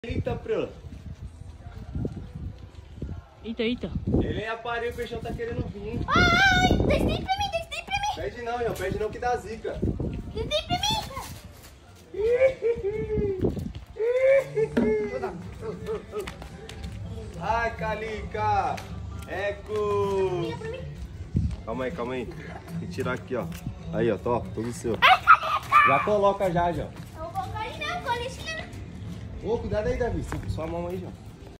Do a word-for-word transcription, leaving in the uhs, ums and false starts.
Eita, pro. Eita, eita. Ele é aparelho, o peixão tá querendo vir. Ai, desce pra mim, desce pra mim. Pede não, Ian, pede não que dá zica. Desce pra mim. Ai, Calica. Eco. Calma aí, calma aí. Tem que tirar aqui, ó. Aí, ó, tô, todo seu. Ai, Calica. Já coloca já, já. Eu vou colocar ali não, colocar ali. Ô, cuidado aí, Davi. Sua mão aí, já.